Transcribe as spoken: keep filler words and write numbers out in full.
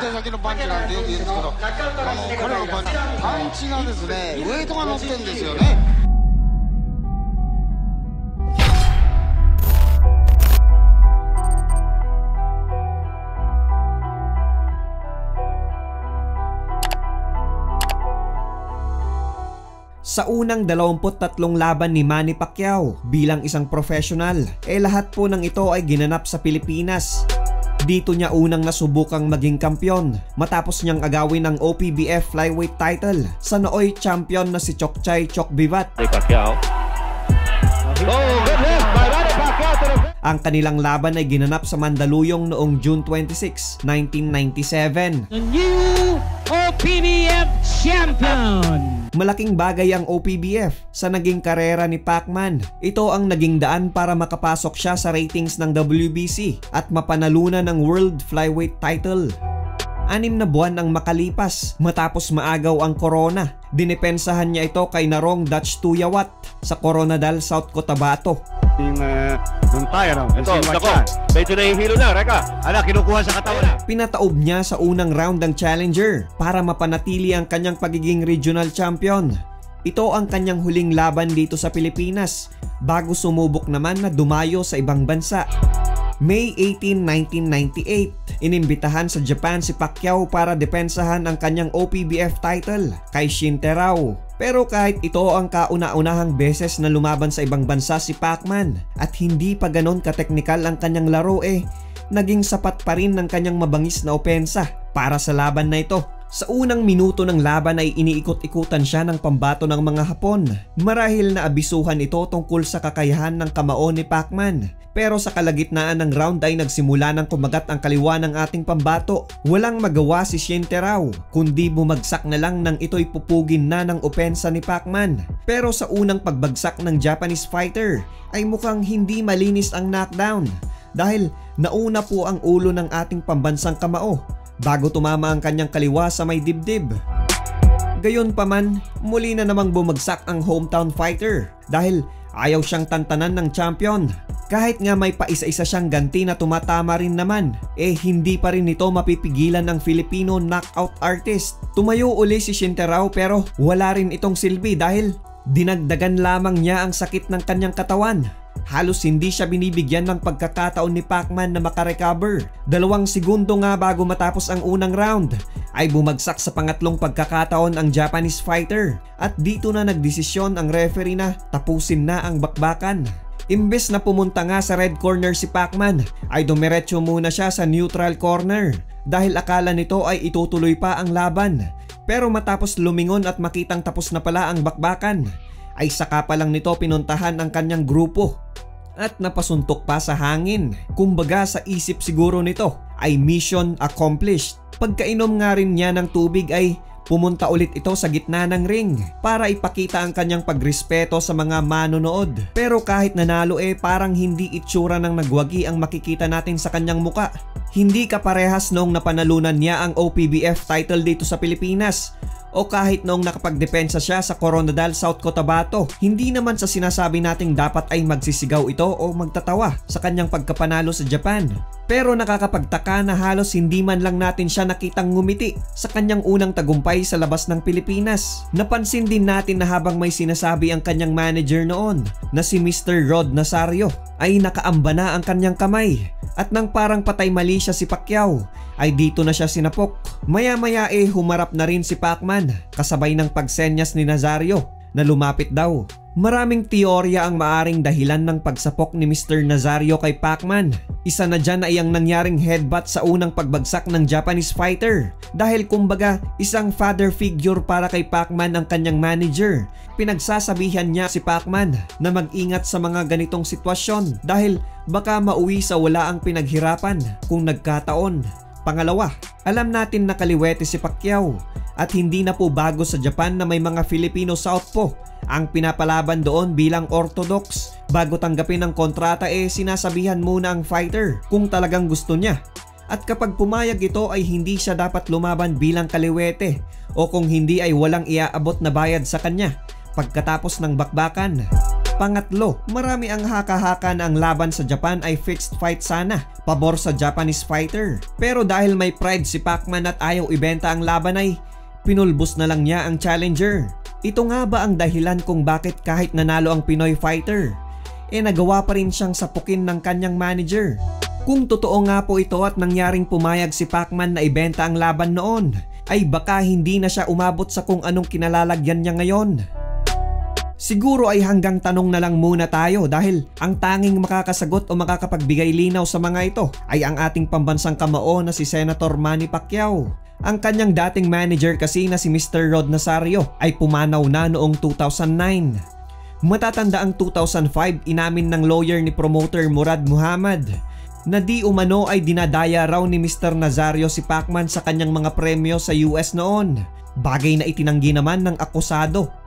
手先のパンチなんてよく言うんですけど、あの彼のパンチ、パンチがですね、ウエイトが乗ってるんですよね。 Sa unang dalawampu't tatlong laban ni Manny Pacquiao bilang isang professional, eh lahat po ng ito ay ginanap sa Pilipinas. Dito niya unang nasubukang maging kampyon matapos niyang agawin ang O P B F flyweight title sa nooy champion na si Chokchay Chokbivat. Pacquiao. Oh, good left by Manny Pacquiao to the... Ang kanilang laban ay ginanap sa Mandaluyong noong June twenty-sixth, nineteen ninety-seven. The new O P B F champion! Malaking bagay ang O P B F sa naging karera ni Pacman. Ito ang naging daan para makapasok siya sa ratings ng W B C at mapanalunan ng World Flyweight title. Anim na buwan ang makalipas matapos maagaw ang corona. Dinepensahan niya ito kay Narong Dutch Tuyawat sa Coronadal, South Cotabato. Yung, uh, yung tayo, no? Ito, nako, medyo nahihilo na, Reka. Ala, kinukuha sa katawan na. Pinataob niya sa unang round ng challenger para mapanatili ang kanyang pagiging regional champion. Ito ang kanyang huling laban dito sa Pilipinas bago sumubok naman na dumayo sa ibang bansa. May eighteenth, nineteen ninety-eight, inimbitahan sa Japan si Pacquiao para depensahan ang kanyang O P B F title kay Shinterao. Pero kahit ito ang kauna-unahang beses na lumaban sa ibang bansa si Pacman at hindi pa ganon kateknikal ang kanyang laro, eh naging sapat pa rin ng kanyang mabangis na opensa para sa laban na ito. Sa unang minuto ng laban ay iniikot-ikutan siya ng pambato ng mga Hapon. Marahil na abisuhan ito tungkol sa kakayahan ng kamao ni Pacman. Pero sa kalagitnaan ng round ay nagsimula ng kumagat ang kaliwa ng ating pambato. Walang magawa si Shinterao kundi bumagsak na lang nang ito'y pupugin na ng opensa ni Pacman. Pero sa unang pagbagsak ng Japanese fighter ay mukhang hindi malinis ang knockdown dahil nauna po ang ulo ng ating pambansang kamao bago tumama ang kanyang kaliwa sa may dibdib. Gayunpaman, muli na namang bumagsak ang hometown fighter dahil ayaw siyang tantanan ng champion. Kahit nga may paisa-isa siyang ganti na tumatama rin naman, eh hindi pa rin ito mapipigilan ng Filipino knockout artist. Tumayo uli si Shinterao pero wala rin itong silbi dahil dinagdagan lamang niya ang sakit ng kanyang katawan. Halos hindi siya binibigyan ng pagkakataon ni Pacman na makarecover. Dalawang segundo nga bago matapos ang unang round ay bumagsak sa pangatlong pagkakataon ang Japanese fighter at dito na nagdesisyon ang referee na tapusin na ang bakbakan. Imbes na pumunta nga sa red corner si Pacman ay dumiretso muna siya sa neutral corner dahil akala nito ay itutuloy pa ang laban. Pero matapos lumingon at makitang tapos na pala ang bakbakan ay saka pa lang nito pinuntahan ang kanyang grupo at napasuntok pa sa hangin. Kumbaga sa isip siguro nito ay mission accomplished. Pagkainom nga rin niya ng tubig ay pumunta ulit ito sa gitna ng ring para ipakita ang kanyang pagrespeto sa mga manonood. Pero kahit nanalo eh parang hindi itsura ng nagwagi ang makikita natin sa kanyang muka. Hindi kaparehas noong napanalunan niya ang O P B F title dito sa Pilipinas o kahit noong nakapagdepensa siya sa Coronadal, South Cotabato. Hindi naman sa sinasabi nating dapat ay magsisigaw ito o magtatawa sa kanyang pagkapanalo sa Japan. Pero nakakapagtaka na halos hindi man lang natin siya nakitang ngumiti sa kanyang unang tagumpay sa labas ng Pilipinas. Napansin din natin na habang may sinasabi ang kanyang manager noon na si Mister Rod Nazario ay nakaamba na ang kanyang kamay at nang parang patay mali siya si Pacquiao ay dito na siya sinapok. Maya-maya eh humarap na rin si Pacman kasabay ng pagsenyas ni Nazario na lumapit daw. Maraming teorya ang maaring dahilan ng pagsapok ni Mister Nazario kay Pacman. Isa na dyan ay ang nangyaring headbutt sa unang pagbagsak ng Japanese fighter dahil kumbaga isang father figure para kay Pacman ang kanyang manager. Pinagsasabihan niya si Pacman na mag-ingat sa mga ganitong sitwasyon dahil baka mauwi sa wala ang pinaghirapan kung nagkataon. Pangalawa, alam natin na kaliwete si Pacquiao at hindi na po bago sa Japan na may mga Filipino southpaw ang pinapalaban doon bilang orthodox. Bago tanggapin ang kontrata eh sinasabihan muna ang fighter kung talagang gusto niya. At kapag pumayag ito ay hindi siya dapat lumaban bilang kaliwete o kung hindi ay walang iaabot na bayad sa kanya pagkatapos ng bakbakan. Pangatlo, marami ang haka-haka na ang laban sa Japan ay fixed fight sana, pabor sa Japanese fighter. Pero dahil may pride si Pacman at ayaw ibenta ang laban ay pinulbos na lang niya ang challenger. Ito nga ba ang dahilan kung bakit kahit nanalo ang Pinoy fighter, eh nagawa pa rin siyang sapukin ng kanyang manager? Kung totoo nga po ito at nangyaring pumayag si Pacman na ibenta ang laban noon, ay baka hindi na siya umabot sa kung anong kinalalagyan niya ngayon. Siguro ay hanggang tanong na lang muna tayo dahil ang tanging makakasagot o makakapagbigay linaw sa mga ito ay ang ating pambansang kamao na si Senator Manny Pacquiao. Ang kanyang dating manager kasi na si Mister Rod Nazario ay pumanaw na noong two thousand nine. Matatanda ang two thousand five, inamin ng lawyer ni promoter Murad Muhammad na di umano ay dinadaya raw ni Mister Nazario si Pacman sa kanyang mga premyo sa U S noon. Bagay na itinanggi naman ng akusado